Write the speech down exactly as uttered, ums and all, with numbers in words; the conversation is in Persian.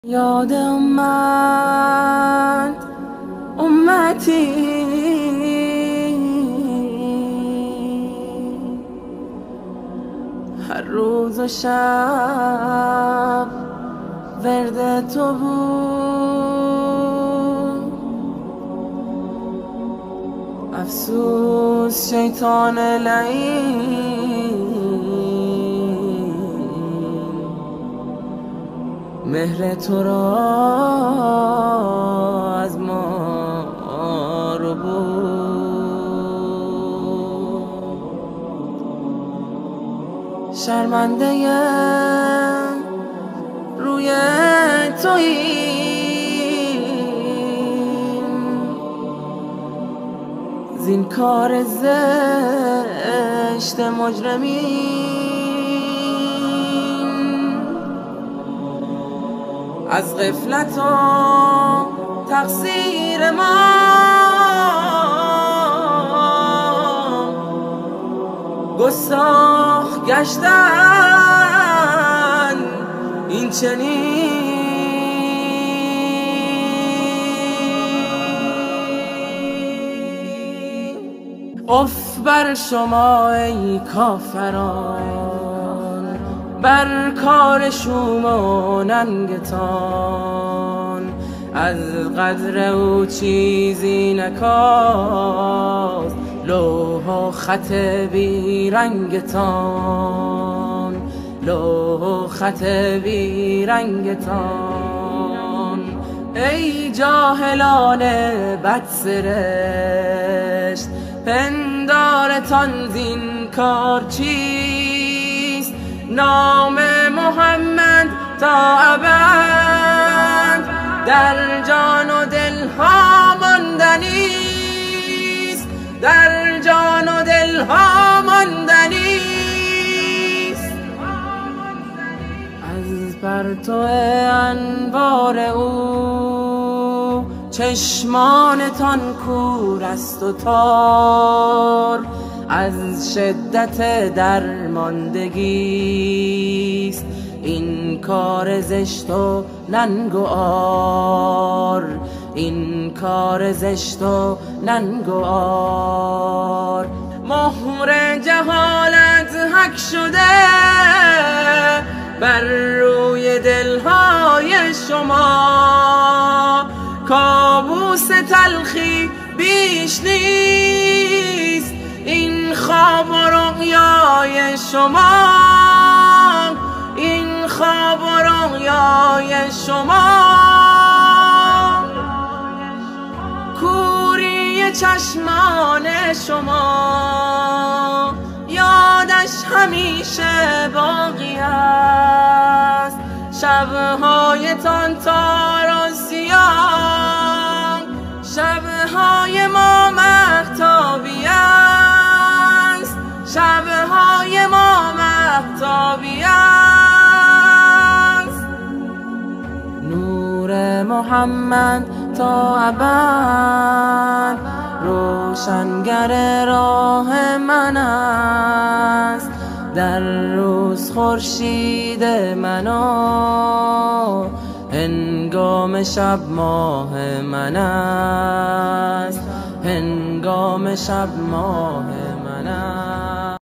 یاد اومد امتی هر روز و شب ورد تو بود. افسوس شیطان لعین مهر تو را از ما رو بود. شرمنده روی توییم زین کار زشت مجرمین. از غفلت و تقصیر ما گستاخ گشتن این چنین. اف بر شما ای کافران، بر کار شوم و ننگتان. از قدر او چیزی نکاست لوح و خط بی رنگتان، لوح و خط بی رنگتان. ای جاهلان بدسرشت، پندارتان زین کار چیست؟ نام محمد تا ابد در جان و دل ها ماندنیست، در جان و دل ها ماندنیست. از پرتو انوار او چشمانتان کور است و تار. از شدت درماندگیست این کار زشت و ننگ و عار، این کار زشت و ننگ و عار. مهر جهالت حک شده بر روی دلهای شما، کابوس تلخی بیش نیست این خواب و رؤیای شما، این خواب و رؤیای شما. کوری چشمان شما یادش همیشه باقی است، شبهایتان تار و سیاه، شبهای ما مهتابی است، شبهای ما مهتابی است. نور محمد تا ابد روشنگر راه من است، در روز خورشید من و هنگام شب ماه من است، هنگام شب ماه